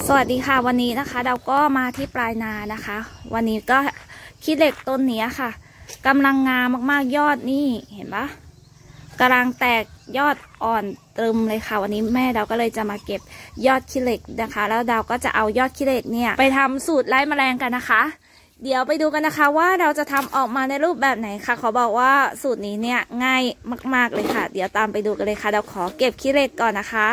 สวัสดีค่ะวันนี้นะคะเราก็มาที่ปลายนานะคะวันนี้ก็ขี้เหล็กต้นนี้ค่ะกำลังงามมากๆยอดนี่เห็นปะกำลังแตกยอดอ่อนตึมเลยค่ะวันนี้แม่เราก็เลยจะมาเก็บยอดขี้เหล็กนะคะแล้วเราก็จะเอายอดขี้เหล็กเนี่ยไปทำสูตรไล่แมลงกันนะคะเดี๋ยวไปดูกันนะคะว่าเราจะทำออกมาในรูปแบบไหนค่ะขอบอกว่าสูตรนี้เนี่ยง่ายมากๆเลยค่ะเดี๋ยวตามไปดูกันเลยค่ะเราขอเก็บขี้เหล็กก่อนนะคะ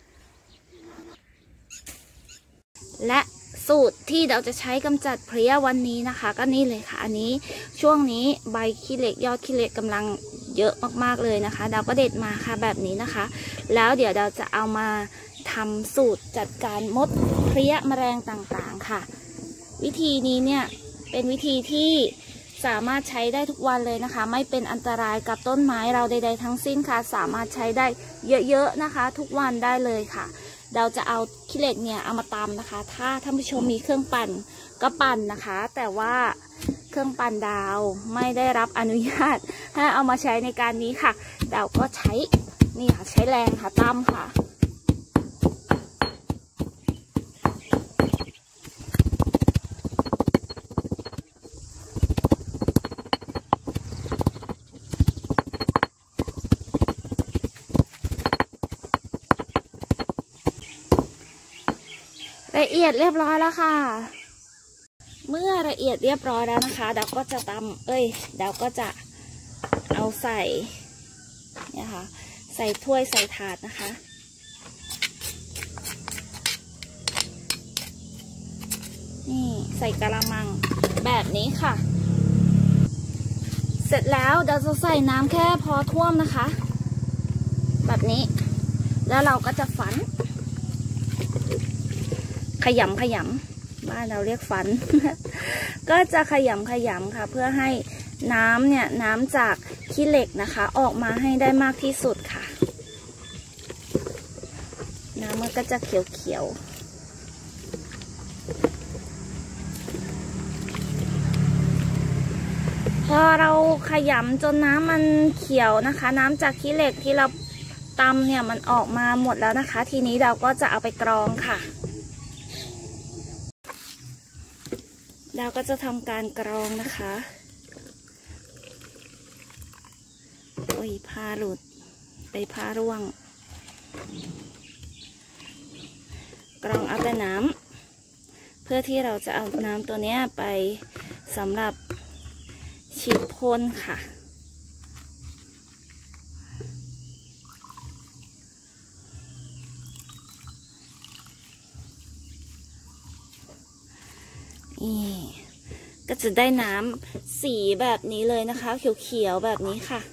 และสูตรที่เราจะใช้กำจัดเพลี้ยวันนี้นะคะก็นี่เลยค่ะอันนี้ช่วงนี้ใบขี้เหล็กยอดขี้เหล็กกำลังเยอะมากๆเลยนะคะเราก็เด็ดมาค่ะแบบนี้นะคะแล้วเดี๋ยวเราจะเอามาทำสูตรจัดการมดเพลี้ยแมลงต่างๆค่ะวิธีนี้เนี่ยเป็นวิธีที่สามารถใช้ได้ทุกวันเลยนะคะไม่เป็นอันตรายกับต้นไม้เราใดๆทั้งสิ้นค่ะสามารถใช้ได้เยอะๆนะคะทุกวันได้เลยค่ะเราจะเอาขี้เหล็กเนี่ยเอามาตำนะคะถ้าท่านผู้ชมมีเครื่องปั่นก็ปั่นนะคะแต่ว่าเครื่องปั่นดาวไม่ได้รับอนุญาตให้เอามาใช้ในการนี้ค่ะเราก็ใช้นี่ค่ะใช้แรงค่ะตำค่ะละเอียดเรียบร้อยแล้วค่ะเมื่อละเอียดเรียบร้อยแล้วนะคะเราก็จะเราก็จะเอาใส่เนี่ยค่ะใส่ถ้วยใส่ถาดนะคะนี่ใส่กะละมังแบบนี้ค่ะเสร็จแล้วเราจะใส่น้ำแค่พอท่วมนะคะแบบนี้แล้วเราก็จะฝันขยำบ้านเราเรียกฝัน ก็จะขยำค่ะเพื่อให้น้ำจากขี้เหล็กนะคะออกมาให้ได้มากที่สุดค่ะน้ำมันก็จะเขียวพอเราขยำจนน้ำมันเขียวนะคะน้ำจากขี้เหล็กที่เราตำเนี่ยมันออกมาหมดแล้วนะคะทีนี้เราก็จะเอาไปกรองค่ะเราก็จะทำการกรองนะคะโอ้ยผ้าหลุดไปผ้าร่วงกรองเอาแต่น้ำเพื่อที่เราจะเอาน้ำตัวนี้ไปสำหรับฉีดพ่นค่ะนี่ก็จะได้น้ำสีแบบนี้เลยนะคะเขียวๆแบบนี้ค่ะ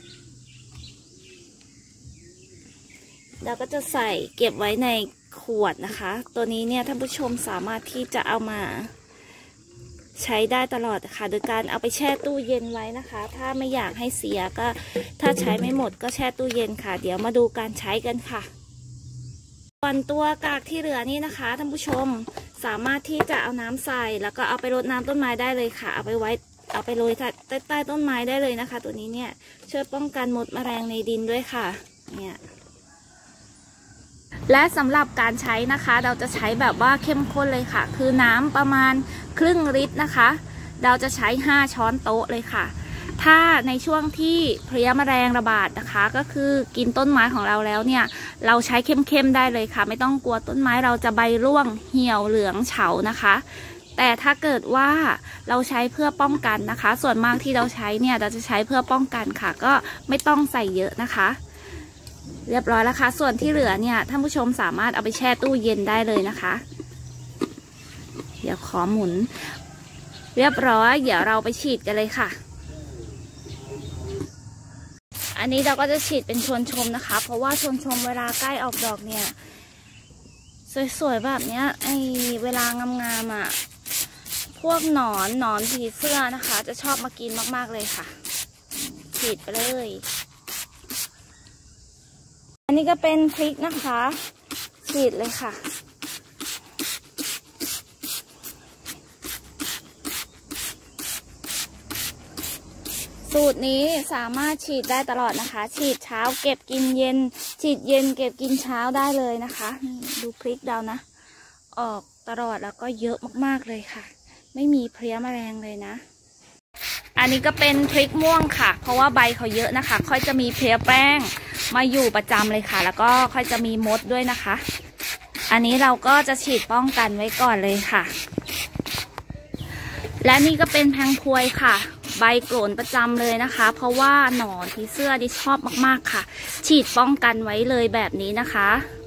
เราก็จะใส่เก็บไว้ในขวดนะคะตัวนี้เนี่ยท่านผู้ชมสามารถที่จะเอามาใช้ได้ตลอดค่ะโดยการเอาไปแช่ตู้เย็นไว้นะคะถ้าไม่อยากให้เสียก็ถ้าใช้ไม่หมดก็แช่ตู้เย็นค่ะเดี๋ยวมาดูการใช้กันค่ะส่วนตัวกากที่เหลือนี่นะคะท่านผู้ชมสามารถที่จะเอาน้ำใส่แล้วก็เอาไปรดน้ำต้นไม้ได้เลยค่ะเอาไปโรยใต้ต้นไม้ได้เลยนะคะตัวนี้เนี่ยช่วยป้องกันมดแมลงในดินด้วยค่ะเนี่ยและสำหรับการใช้นะคะเราจะใช้แบบว่าเข้มข้นเลยค่ะคือน้ำประมาณครึ่งลิตรนะคะเราจะใช้5 ช้อนโต๊ะเลยค่ะถ้าในช่วงที่เพลี้ยแมลงระบาดนะคะก็คือกินต้นไม้ของเราแล้วเนี่ยเราใช้เข้มๆได้เลยค่ะไม่ต้องกลัวต้นไม้เราจะใบร่วงเหี่ยวเหลืองเฉานะคะแต่ถ้าเกิดว่าเราใช้เพื่อป้องกันนะคะส่วนมากที่เราใช้เนี่ยเราจะใช้เพื่อป้องกันค่ะก็ไม่ต้องใส่เยอะนะคะเรียบร้อยแล้วค่ะส่วนที่เหลือเนี่ยท่านผู้ชมสามารถเอาไปแช่ตู้เย็นได้เลยนะคะเดี๋ยวขอหมุนเรียบร้อยเดี๋ยวเราไปฉีดกันเลยค่ะอันนี้เราก็จะฉีดเป็นชวนชมนะคะเพราะว่าชวนชมเวลาใกล้ออกดอกเนี่ยสวยๆแบบเนี้ยเวลางามๆอ่ะพวกหนอนผีเสื้อนะคะจะชอบมากินมากๆเลยค่ะฉีดไปเลยอันนี้ก็เป็นพริกนะคะฉีดเลยค่ะ สูตรนี้สามารถฉีดได้ตลอดนะคะฉีดเช้าเก็บกินเย็นฉีดเย็นเก็บกินเช้าได้เลยนะคะดูพริกเรานะออกตลอดแล้วก็เยอะมากๆเลยค่ะไม่มีเพลี้ยแมลงเลยนะอันนี้ก็เป็นพริกม่วงค่ะเพราะว่าใบเขาเยอะนะคะค่อยจะมีเพลี้ยแป้งมาอยู่ประจำเลยค่ะแล้วก็ค่อยจะมีมดด้วยนะคะอันนี้เราก็จะฉีดป้องกันไว้ก่อนเลยค่ะและนี่ก็เป็นแพงพวยค่ะใบโกรนประจำเลยนะคะเพราะว่าหนอนผีเสื้อดิชอบมากๆค่ะฉีดป้องกันไว้เลยแบบนี้นะคะ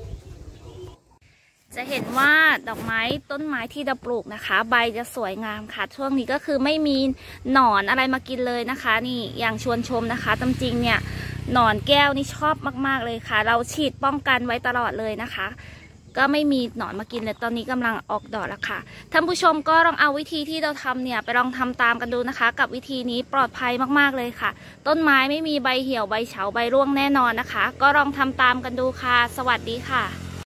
จะเห็นว่าดอกไม้ต้นไม้ที่เราปลูกนะคะใบจะสวยงามค่ะช่วงนี้ก็คือไม่มีหนอนอะไรมากินเลยนะคะนี่อย่างชวนชมนะคะตามจริงเนี่ยหนอนแก้วนี่ชอบมากๆเลยค่ะเราฉีดป้องกันไว้ตลอดเลยนะคะก็ไม่มีหนอนมากินเลยตอนนี้กำลังออกดอกแล้วค่ะท่านผู้ชมก็ลองเอาวิธีที่เราทำเนี่ยไปลองทำตามกันดูนะคะกับวิธีนี้ปลอดภัยมากๆเลยค่ะต้นไม้ไม่มีใบเหี่ยวใบเฉาใบร่วงแน่นอนนะคะก็ลองทำตามกันดูค่ะสวัสดีค่ะ